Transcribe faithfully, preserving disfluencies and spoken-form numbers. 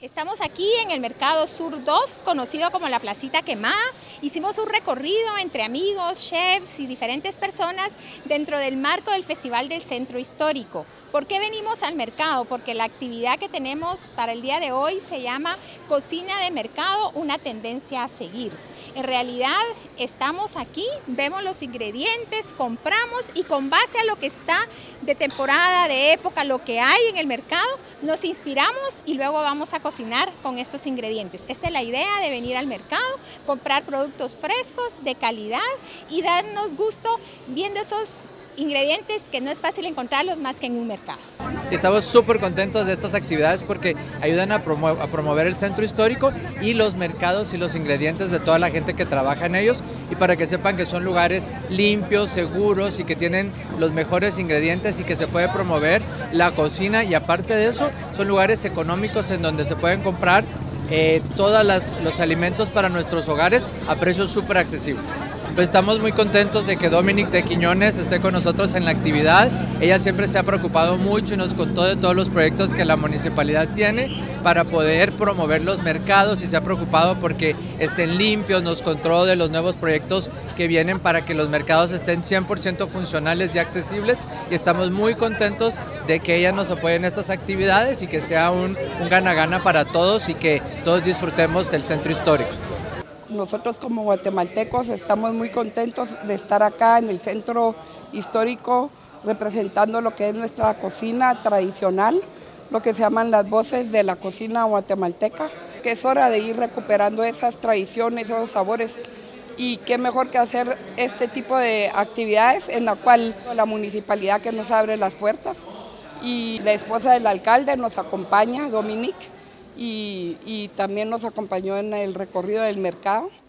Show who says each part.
Speaker 1: Estamos aquí en el Mercado Sur dos, conocido como la Placita Quemada. Hicimos un recorrido entre amigos, chefs y diferentes personas dentro del marco del Festival del Centro Histórico. ¿Por qué venimos al mercado? Porque la actividad que tenemos para el día de hoy se llama Cocina de Mercado, una tendencia a seguir. En realidad estamos aquí, vemos los ingredientes, compramos y con base a lo que está de temporada, de época, lo que hay en el mercado, nos inspiramos y luego vamos a cocinar con estos ingredientes. Esta es la idea de venir al mercado, comprar productos frescos, de calidad y darnos gusto viendo esos ingredientes que no es fácil encontrarlos más que en un mercado.
Speaker 2: Estamos súper contentos de estas actividades porque ayudan a, promo a promover el centro histórico y los mercados y los ingredientes de toda la gente que trabaja en ellos, y para que sepan que son lugares limpios, seguros y que tienen los mejores ingredientes y que se puede promover la cocina, y aparte de eso son lugares económicos en donde se pueden comprar eh, todos los alimentos para nuestros hogares a precios súper accesibles. Pues estamos muy contentos de que Dominique de Quiñones esté con nosotros en la actividad. Ella siempre se ha preocupado mucho y nos contó de todos los proyectos que la municipalidad tiene para poder promover los mercados, y se ha preocupado porque estén limpios. Nos contó de los nuevos proyectos que vienen para que los mercados estén cien por ciento funcionales y accesibles, y estamos muy contentos de que ella nos apoye en estas actividades y que sea un gana-gana para todos y que todos disfrutemos del centro histórico.
Speaker 3: Nosotros como guatemaltecos estamos muy contentos de estar acá en el centro histórico representando lo que es nuestra cocina tradicional, lo que se llaman las voces de la cocina guatemalteca, que es hora de ir recuperando esas tradiciones, esos sabores, y qué mejor que hacer este tipo de actividades en la cual la municipalidad que nos abre las puertas, y la esposa del alcalde nos acompaña, Dominique, Y, y también nos acompañó en el recorrido del mercado.